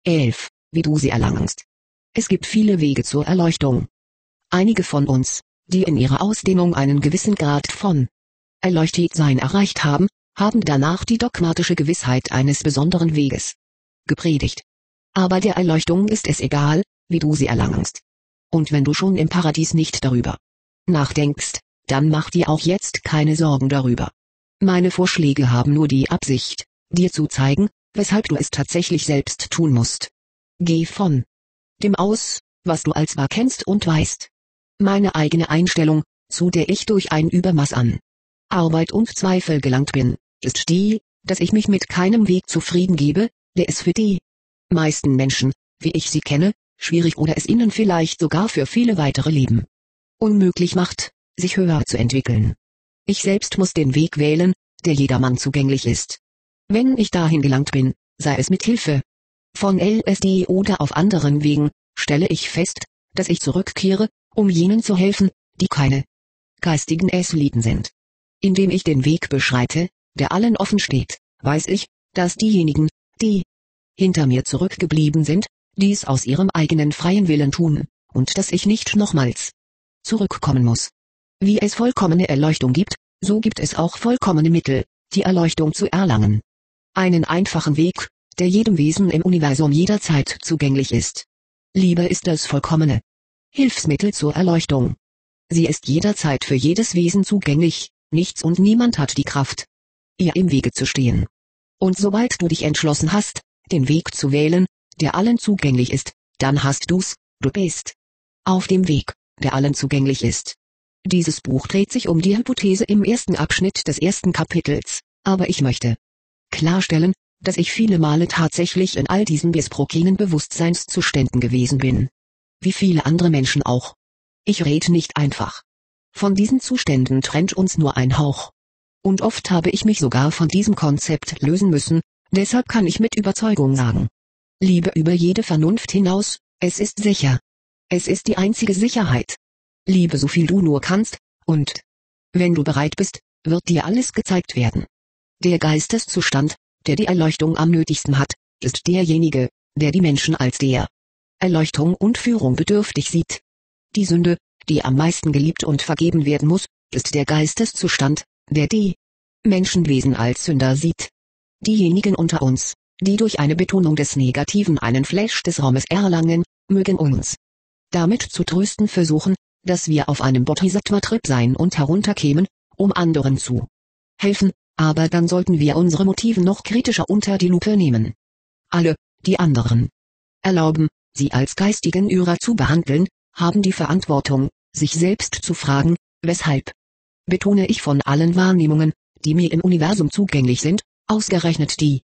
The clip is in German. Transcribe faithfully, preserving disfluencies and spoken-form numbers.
elf. Wie du sie erlangst. Es gibt viele Wege zur Erleuchtung. Einige von uns, die in ihrer Ausdehnung einen gewissen Grad von Erleuchtetsein erreicht haben, haben danach die dogmatische Gewissheit eines besonderen Weges gepredigt. Aber der Erleuchtung ist es egal, wie du sie erlangst. Und wenn du schon im Paradies nicht darüber nachdenkst, dann mach dir auch jetzt keine Sorgen darüber. Meine Vorschläge haben nur die Absicht, dir zu zeigen, weshalb du es tatsächlich selbst tun musst. Geh von dem aus, was du als wahr kennst und weißt. Meine eigene Einstellung, zu der ich durch ein Übermaß an Arbeit und Zweifel gelangt bin, ist die, dass ich mich mit keinem Weg zufrieden gebe, der es für die meisten Menschen, wie ich sie kenne, schwierig oder es ihnen vielleicht sogar für viele weitere Leben unmöglich macht, sich höher zu entwickeln. Ich selbst muss den Weg wählen, der jedermann zugänglich ist. Wenn ich dahin gelangt bin, sei es mit Hilfe von L S D oder auf anderen Wegen, stelle ich fest, dass ich zurückkehre, um jenen zu helfen, die keine geistigen Athleten sind. Indem ich den Weg beschreite, der allen offen steht, weiß ich, dass diejenigen, die hinter mir zurückgeblieben sind, dies aus ihrem eigenen freien Willen tun, und dass ich nicht nochmals zurückkommen muss. Wie es vollkommene Erleuchtung gibt, so gibt es auch vollkommene Mittel, die Erleuchtung zu erlangen. Einen einfachen Weg, der jedem Wesen im Universum jederzeit zugänglich ist. Liebe ist das vollkommene Hilfsmittel zur Erleuchtung. Sie ist jederzeit für jedes Wesen zugänglich, nichts und niemand hat die Kraft, ihr im Wege zu stehen. Und sobald du dich entschlossen hast, den Weg zu wählen, der allen zugänglich ist, dann hast du's, du bist auf dem Weg, der allen zugänglich ist. Dieses Buch dreht sich um die Hypothese im ersten Abschnitt des ersten Kapitels, aber ich möchte klarstellen, dass ich viele Male tatsächlich in all diesen besprokenen Bewusstseinszuständen gewesen bin. Wie viele andere Menschen auch. Ich red nicht einfach. Von diesen Zuständen trennt uns nur ein Hauch. Und oft habe ich mich sogar von diesem Konzept lösen müssen, deshalb kann ich mit Überzeugung sagen: Liebe über jede Vernunft hinaus, es ist sicher. Es ist die einzige Sicherheit. Liebe so viel du nur kannst, und wenn du bereit bist, wird dir alles gezeigt werden. Der Geisteszustand, der die Erleuchtung am nötigsten hat, ist derjenige, der die Menschen als der Erleuchtung und Führung bedürftig sieht. Die Sünde, die am meisten geliebt und vergeben werden muss, ist der Geisteszustand, der die Menschenwesen als Sünder sieht. Diejenigen unter uns, die durch eine Betonung des Negativen einen Flash des Raumes erlangen, mögen uns damit zu trösten versuchen, dass wir auf einem Bodhisattva-Trip sein und herunterkämen, um anderen zu helfen, aber dann sollten wir unsere Motive noch kritischer unter die Lupe nehmen. Alle, die anderen erlauben, sie als geistigen Irrer zu behandeln, haben die Verantwortung, sich selbst zu fragen, weshalb betone ich von allen Wahrnehmungen, die mir im Universum zugänglich sind, ausgerechnet die